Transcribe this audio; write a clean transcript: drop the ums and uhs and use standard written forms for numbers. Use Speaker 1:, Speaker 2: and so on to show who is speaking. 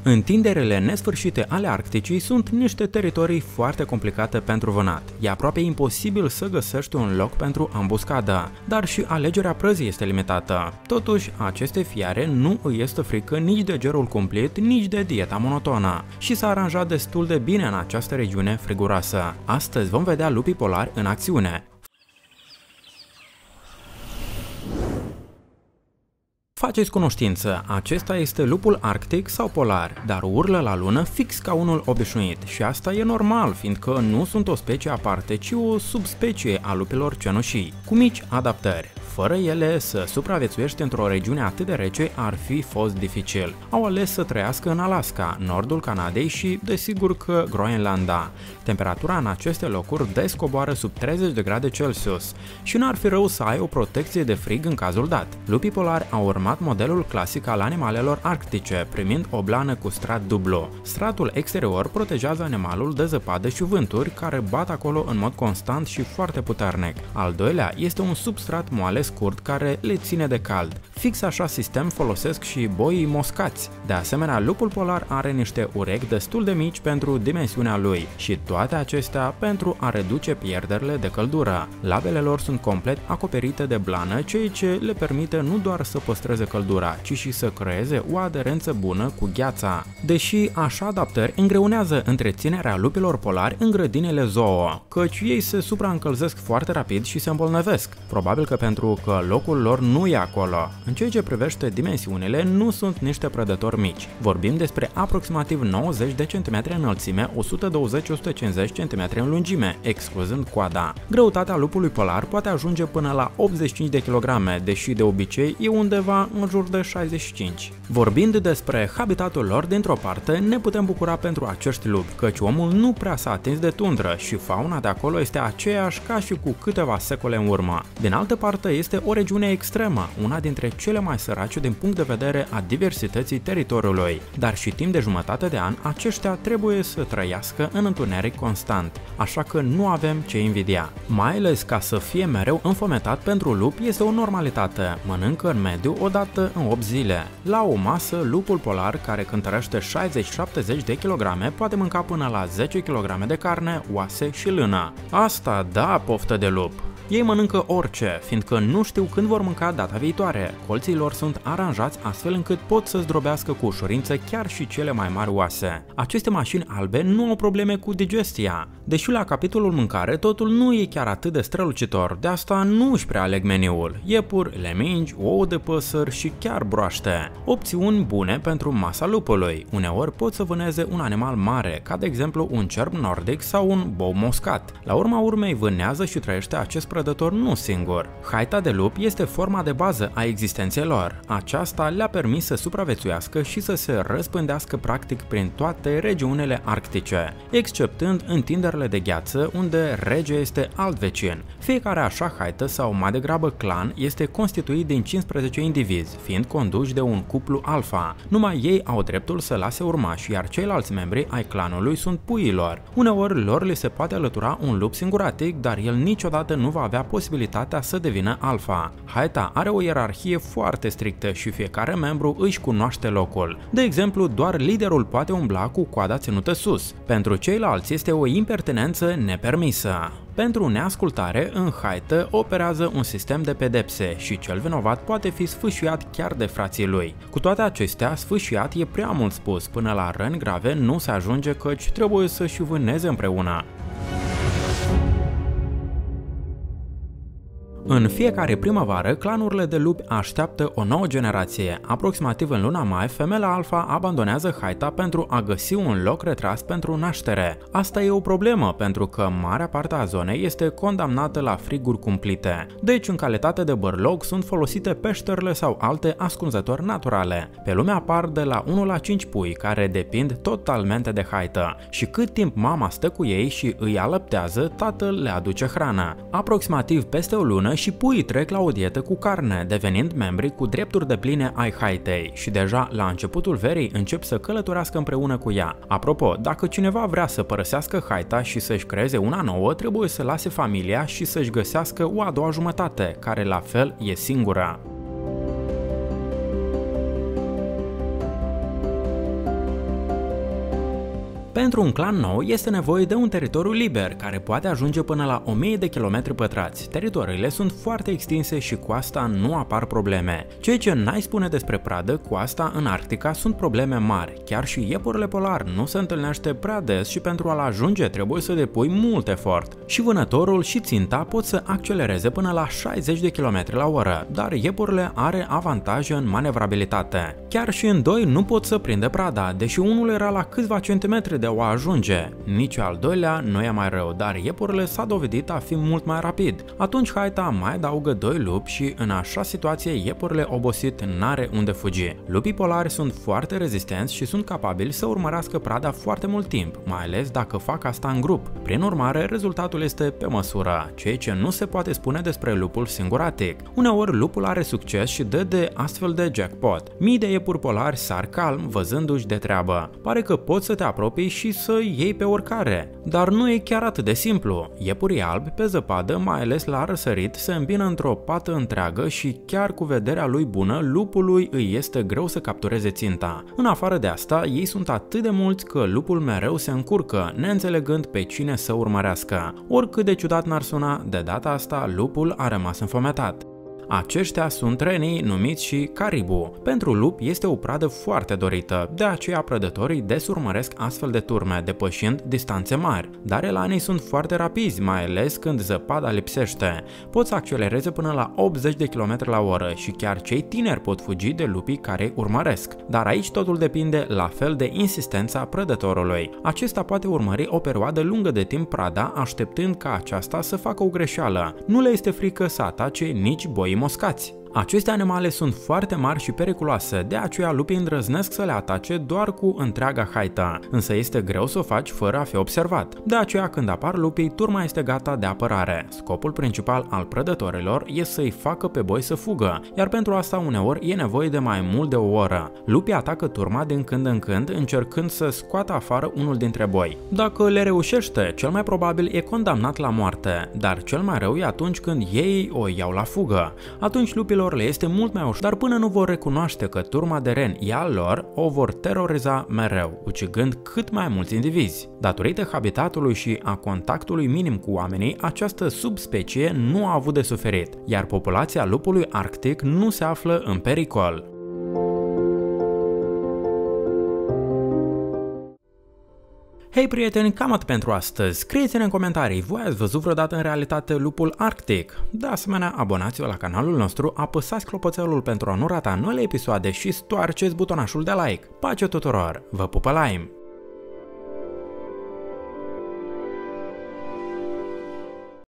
Speaker 1: Întinderile nesfârșite ale Arcticii sunt niște teritorii foarte complicate pentru vânat. E aproape imposibil să găsești un loc pentru ambuscadă, dar și alegerea prăzii este limitată. Totuși, aceste fiare nu îi este frică nici de gerul cumplit, nici de dieta monotonă și s-a aranjat destul de bine în această regiune friguroasă. Astăzi vom vedea lupii polari în acțiune. Faceți cunoștință, acesta este lupul arctic sau polar, dar urlă la lună fix ca unul obișnuit și asta e normal, fiindcă nu sunt o specie aparte, ci o subspecie a lupilor cenușii, cu mici adaptări. Fără ele, să supraviețuiești într-o regiune atât de rece ar fi fost dificil. Au ales să trăiască în Alaska, nordul Canadei și, desigur că, Groenlanda. Temperatura în aceste locuri des coboară sub 30 de grade Celsius și n-ar fi rău să ai o protecție de frig în cazul dat. Lupii polari au urmat modelul clasic al animalelor arctice, primind o blană cu strat dublu. Stratul exterior protejează animalul de zăpadă și vânturi care bat acolo în mod constant și foarte puternic. Al doilea este un substrat moale scurt care le ține de cald. Fix așa sistem folosesc și boii moscați. De asemenea, lupul polar are niște urechi destul de mici pentru dimensiunea lui și toate acestea pentru a reduce pierderile de căldură. Labele lor sunt complet acoperite de blană, ceea ce le permite nu doar să păstreze căldura, ci și să creeze o aderență bună cu gheața. Deși așa adaptări îngreunează întreținerea lupilor polari în grădinile zoo, căci ei se supraîncălzesc foarte rapid și se îmbolnăvesc. Probabil că pentru că locul lor nu e acolo. În ceea ce privește dimensiunile, nu sunt niște prădători mici. Vorbim despre aproximativ 90 de cm înălțime, 120-150 cm în lungime, excluzând coada. Greutatea lupului polar poate ajunge până la 85 de kg, deși de obicei e undeva în jur de 65. Vorbind despre habitatul lor, dintr-o parte, ne putem bucura pentru acești lupi, căci omul nu prea s-a atins de tundră și fauna de acolo este aceeași ca și cu câteva secole în urmă. Din altă parte, este o regiune extremă, una dintre cele mai sărace din punct de vedere a diversității teritoriului, dar și timp de jumătate de an aceștia trebuie să trăiască în întuneric constant, așa că nu avem ce invidia. Mai ales ca să fie mereu înfometat pentru lup este o normalitate, mănâncă în mediu o dată în 8 zile. La o masă, lupul polar, care cântărește 60-70 de kg, poate mânca până la 10 kg de carne, oase și lână. Asta da poftă de lup! Ei mănâncă orice, fiindcă nu știu când vor mânca data viitoare. Colții lor sunt aranjați astfel încât pot să zdrobească cu ușurință chiar și cele mai mari oase. Aceste mașini albe nu au probleme cu digestia. Deși la capitolul mâncare totul nu e chiar atât de strălucitor, de asta nu își prea aleg meniul. Iepuri, lemingi, ouă de păsări și chiar broaște. Opțiuni bune pentru masa lupului. Uneori pot să vâneze un animal mare, ca de exemplu un cerb nordic sau un bou moscat. La urma urmei vânează și trăiește acest prădător nu singur. Haita de lup este forma de bază a existenței lor. Aceasta le-a permis să supraviețuiască și să se răspândească practic prin toate regiunile arctice, exceptând întinderile de gheață unde rege este alt vecin. Fiecare așa haită sau mai degrabă clan este constituit din 15 indivizi, fiind conduși de un cuplu alfa. Numai ei au dreptul să lase urmași, iar ceilalți membri ai clanului sunt puii lor. Uneori lor li se poate alătura un lup singuratic, dar el niciodată nu va avea posibilitatea să devină alfa. Haita are o ierarhie foarte strictă și fiecare membru își cunoaște locul. De exemplu, doar liderul poate umbla cu coada ținută sus. Pentru ceilalți este o impertinență nepermisă. Pentru neascultare, în haită operează un sistem de pedepse și cel vinovat poate fi sfâșiat chiar de frații lui. Cu toate acestea, sfâșiat e prea mult spus, până la răni grave nu se ajunge căci trebuie să și vâneze împreună. În fiecare primăvară, clanurile de lupi așteaptă o nouă generație. Aproximativ în luna mai, femela alfa abandonează haita pentru a găsi un loc retras pentru naștere. Asta e o problemă, pentru că marea parte a zonei este condamnată la friguri cumplite. Deci, în calitate de bărlog, sunt folosite peșterile sau alte ascunzători naturale. Pe lume apar de la 1 la 5 pui, care depind totalmente de haită. Și cât timp mama stă cu ei și îi alăptează, tatăl le aduce hrană. Aproximativ peste o lună și puii trec la o dietă cu carne, devenind membri cu drepturi depline ai haitei și deja la începutul verii încep să călătorească împreună cu ea. Apropo, dacă cineva vrea să părăsească haita și să-și creeze una nouă, trebuie să lase familia și să-și găsească o a doua jumătate, care la fel e singură. Pentru un clan nou este nevoie de un teritoriu liber, care poate ajunge până la 1000 de km pătrați. Teritoriile sunt foarte extinse și cu asta nu apar probleme. Ceea ce n-ai spune despre pradă, cu asta în Arctica sunt probleme mari. Chiar și iepurile polar nu se întâlnește prea des și pentru a-l ajunge trebuie să depui mult efort. Și vânătorul și ținta pot să accelereze până la 60 de km la oră, dar iepurile are avantaje în manevrabilitate. Chiar și în doi nu pot să prinde prada, deși unul era la câțiva centimetri de a ajunge. Nici al doilea nu e mai rău, dar iepurile s-a dovedit a fi mult mai rapid. Atunci haita mai adaugă 2 lupi și în așa situație iepurile obosit n-are unde fugi. Lupii polari sunt foarte rezistenți și sunt capabili să urmărească prada foarte mult timp, mai ales dacă fac asta în grup. Prin urmare, rezultatul este pe măsură, ceea ce nu se poate spune despre lupul singuratic. Uneori lupul are succes și dă de astfel de jackpot. Mii de iepuri polari sar calm văzându-și de treabă. Pare că poți să te apropii și să iei pe oricare. Dar nu e chiar atât de simplu. Iepurii albi pe zăpadă, mai ales la răsărit, se îmbină într-o pată întreagă și chiar cu vederea lui bună, lupului îi este greu să captureze ținta. În afară de asta, ei sunt atât de mulți că lupul mereu se încurcă, neînțelegând pe cine să urmărească. Oricât de ciudat n-ar suna, de data asta lupul a rămas înfometat. Aceștia sunt renii numiți și caribu. Pentru lup este o pradă foarte dorită, de aceea prădătorii des urmăresc astfel de turme, depășind distanțe mari. Dar elanii sunt foarte rapizi, mai ales când zăpada lipsește. Pot să accelereze până la 80 de km la oră și chiar cei tineri pot fugi de lupii care îi urmăresc. Dar aici totul depinde la fel de insistența prădătorului. Acesta poate urmări o perioadă lungă de timp prada, așteptând ca aceasta să facă o greșeală. Nu le este frică să atace nici boii moscați. Aceste animale sunt foarte mari și periculoase, de aceea lupii îndrăznesc să le atace doar cu întreaga haită, însă este greu să o faci fără a fi observat. De aceea când apar lupii, turma este gata de apărare. Scopul principal al prădătorilor este să-i facă pe boi să fugă, iar pentru asta uneori e nevoie de mai mult de o oră. Lupii atacă turma din când în când, încercând să scoată afară unul dintre boi. Dacă le reușește, cel mai probabil e condamnat la moarte, dar cel mai rău e atunci când ei o iau la fugă. Atunci lupilor le este mult mai ușor, dar până nu vor recunoaște că turma de reni e al lor, o vor teroriza mereu, ucigând cât mai mulți indivizi. Datorită habitatului și a contactului minim cu oamenii, această subspecie nu a avut de suferit, iar populația lupului arctic nu se află în pericol. Hei prieteni, cam atât pentru astăzi. Scrieți-ne în comentarii, voi ați văzut vreodată în realitate lupul arctic? De asemenea, abonați-vă la canalul nostru, apăsați clopoțelul pentru a nu rata noile episoade și stoarceți butonașul de like. Pace tuturor! Vă pupă Lime!